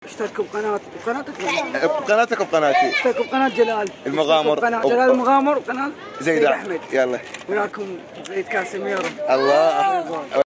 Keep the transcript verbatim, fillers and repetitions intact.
اشتركوا بقناة بقناتك بقناتك وبقناتي. اشتركوا بقناة جلال المغامر، بقناة جلال المغامر وقناة زيد أحمد. يلا وياكم زيد كاسيميرو. الله.